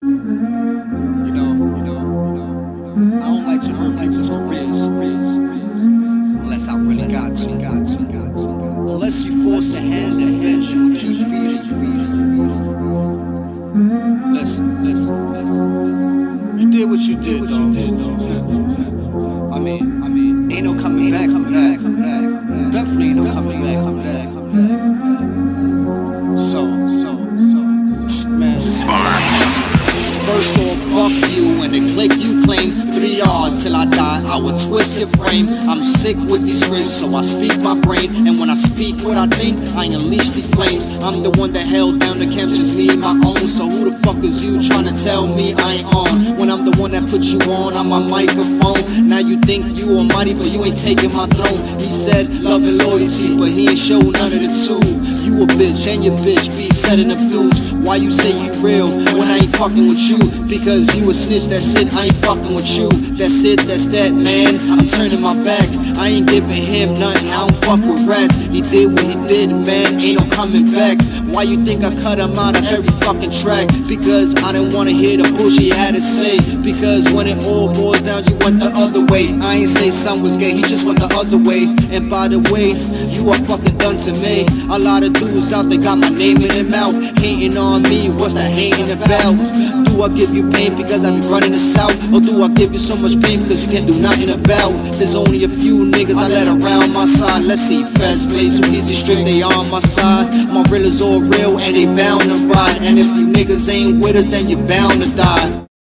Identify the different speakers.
Speaker 1: I don't like to hurt people's careers unless I really got to. Unless you force the hand that fed you, keep feeding. Listen. You did what you did, dog. I mean, ain't no coming back from that. Definitely ain't no coming back from that. So, man, this is my last time.
Speaker 2: First off, fuck you and the click you claim. 3 R's till I die, I will twist your frame. I'm sick with these scripts, so I speak my brain. And when I speak what I think, I unleash these flames. I'm the one that held down the camp, just me, my own. So who the fuck is you trying to tell me I ain't on? When I'm the one that put you on my microphone. Now you think you almighty, but you ain't taking my throne. He said love and loyalty, but he ain't show none of the two. You a bitch and your bitch be setting up dudes. Why you say you real when I ain't fucking with you? Because you a snitch, that's it, I ain't fucking with you. That's it, that's that, man, I'm turning my back. I ain't giving him nothing, I don't fuck with rats. He did what he did, man, ain't no coming back. Why you think I cut him out of every fucking track? Because I didn't wanna hear the bullshit you had to say. Because when it all boils down, you went the other way. I ain't say son was gay, he just went the other way. And by the way, you are fucking done to me. A lot of dudes out there got my name in their mouth, hating on me, what's that hating about? Do I give you pain because I be running the south? Or do I give you so much pain because you can't do nothing about? There's only a few niggas I let around my side. Let's see, fast plays too easy, strict, they on my side. My real is all real and they bound to ride. And if you niggas ain't with us, then you bound to die.